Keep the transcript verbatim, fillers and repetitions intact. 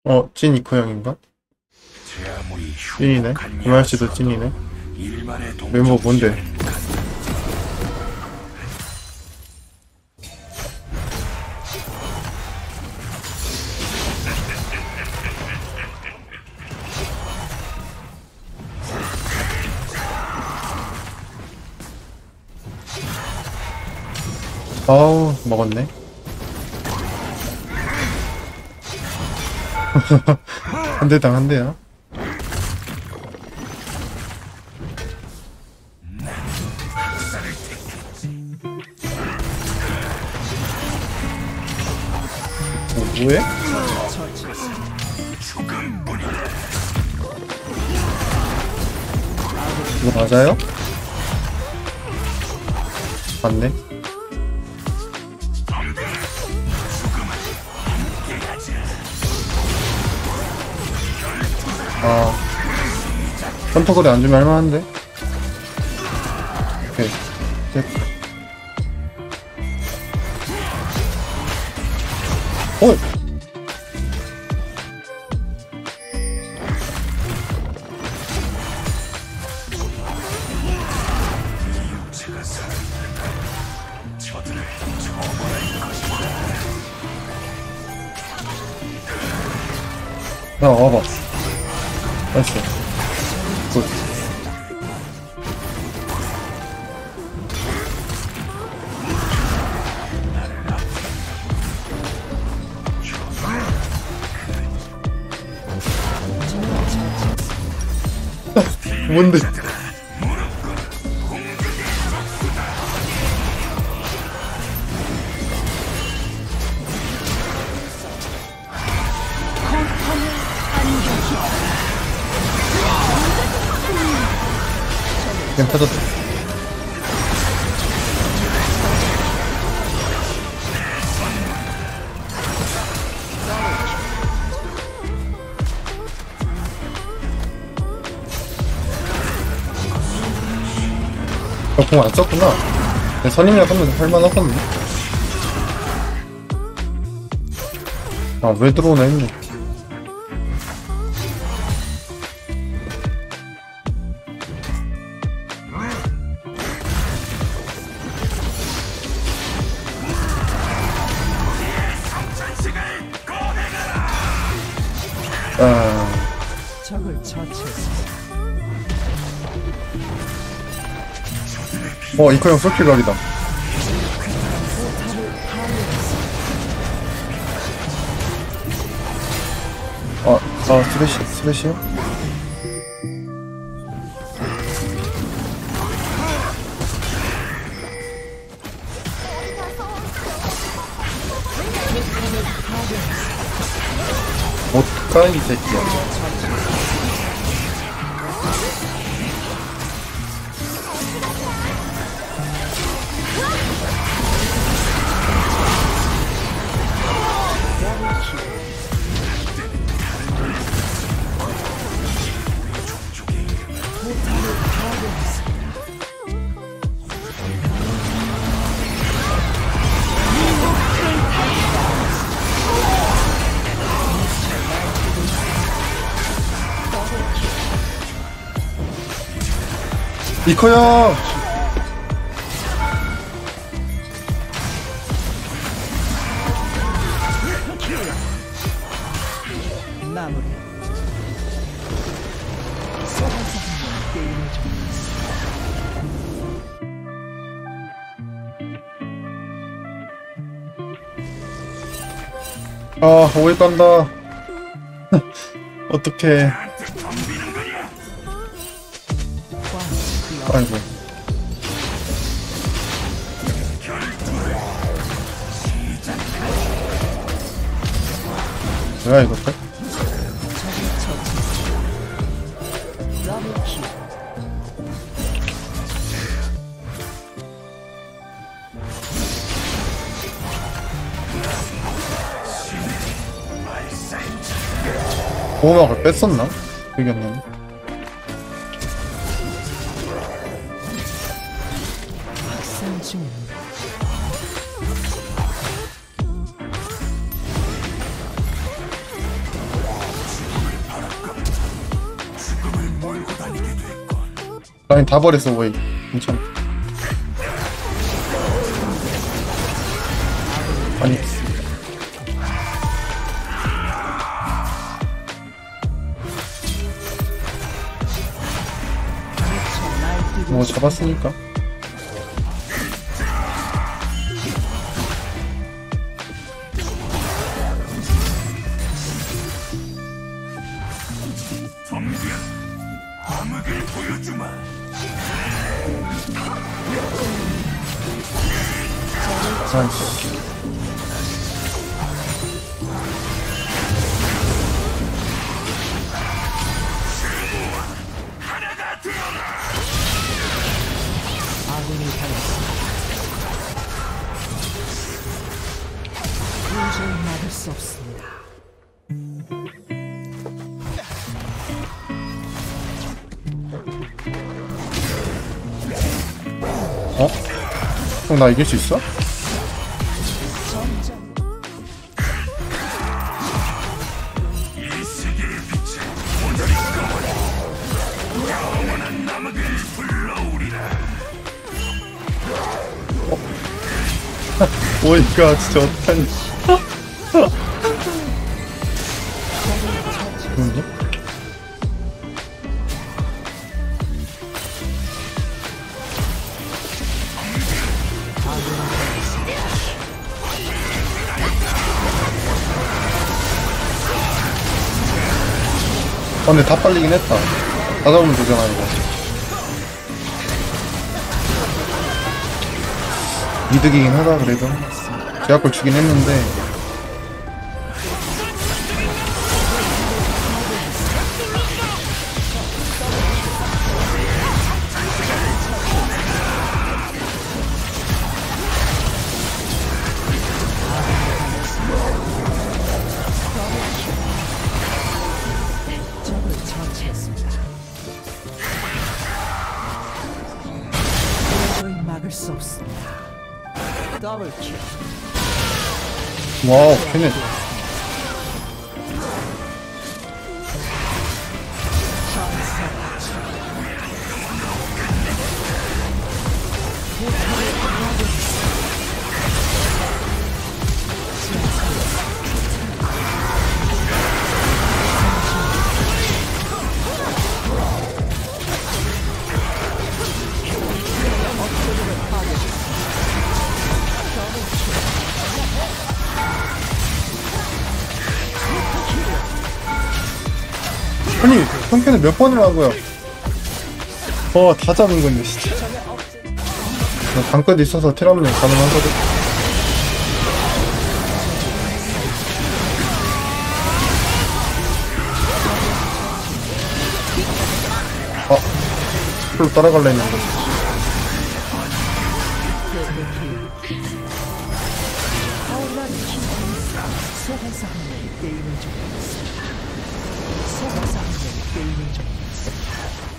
어, 찐 이코 형인가? 찐이네. 김아씨도 찐이네. 멤버 뭔데? 아우, 먹었네. 한 대당 한 대야. 어, 뭐해? 이거 맞아요? 맞네. 아, 헌터거리 안 주면 할만한데? 오케이. 됐다. 어! 야, 와봐. 나이스. 굿. 뭔데? 그냥 터졌다. 어, 공 안 썼구나. 내 선임이랑 하면 할만하겠네. 아, 왜 들어오나 했네. 아, 적을 처치했습니다. 어, 이코 형 솔킬 각이다. 아, 아, 스레시, 스레시요? 못가, 이 새끼야. 이코 형! 마무리. 소환사는 게임을 종료했습니다. 아, 오일 딴다. 어떡해. 아이고. 뭐야, 이거? 더블킬. 보호막을 뺐었나? 기억이 안 나네. 학생 중입니다. 아니 다 버렸어 왜 괜찮아. 아니 뭐 잡았으니까. 아이씨. 아군이 당했습니다. 도저히 막을 수 없습니다. 어? 형 나 이길 수 있어? 오이가 진짜 어떡하니. 그런데? 아 근데 다 빨리긴 했다. 다 잡으면 되잖아 이거. 이득이긴 하다 그래도. 제약골 주긴 했는데 적을 처치했습니다. 도저히 막을 수 없습니다. 더블킬. 와우 걔네 아니 형편을 몇 번을 한 거야. 어 다 잡은 건데 진짜. 나 방끝 있어서 티라미는 가능하거든. 아 풀로 따라갈라 했는데. 속에서 하는 게임을 좀 속에서 하는 게임을 좀